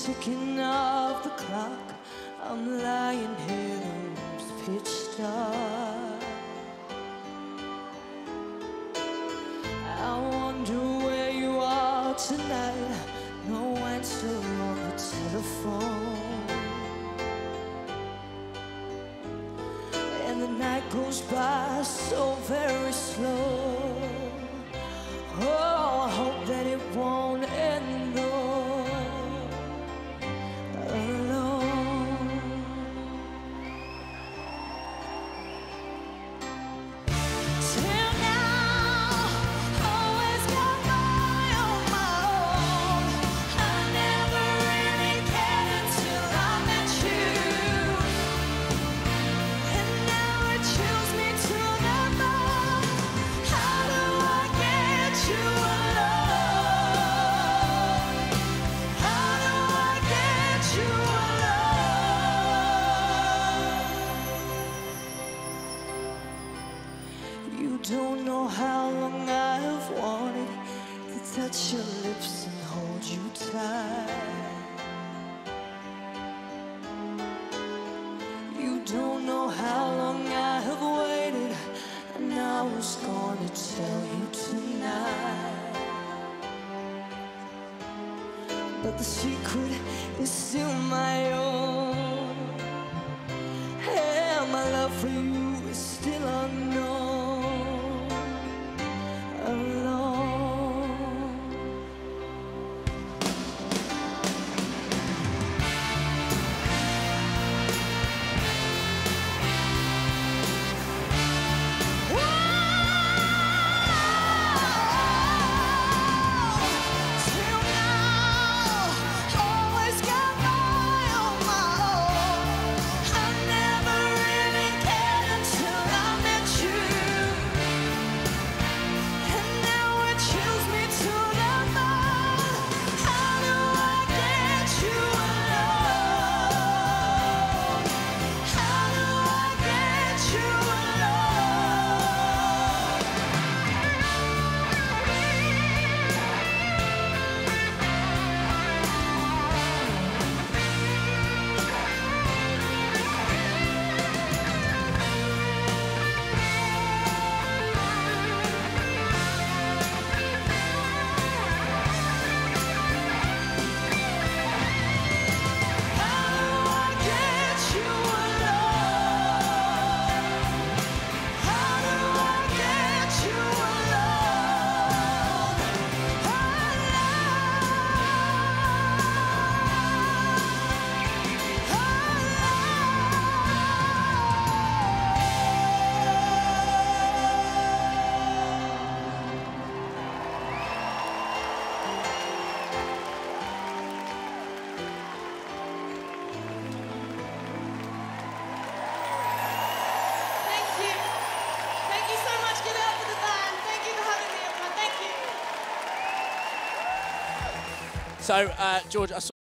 ticking of the clock. I'm lying here, the room's pitch dark. I wonder where you are tonight. No answer on the telephone, and the night goes by so very slow. Oh, I hope that it won't end though, alone. Till now, always got my own. I never really cared until I met you, and now it chills me to the bone. How do I get you alone? How do I get you alone? You don't know how long I've wanted to touch your lips and hold you tight. You don't know how long I have waited, and I was gonna tell you tonight, but the secret is still my own, and my love for you is still unknown, alone. Till now, always got my own. I never really cared until I met you, and now it chills me to the bone. How do I get you alone? How do I get you alone? Thank you. Thank you so much. Give it up for the band. Thank you for having me, everyone. Thank you. So, George, I saw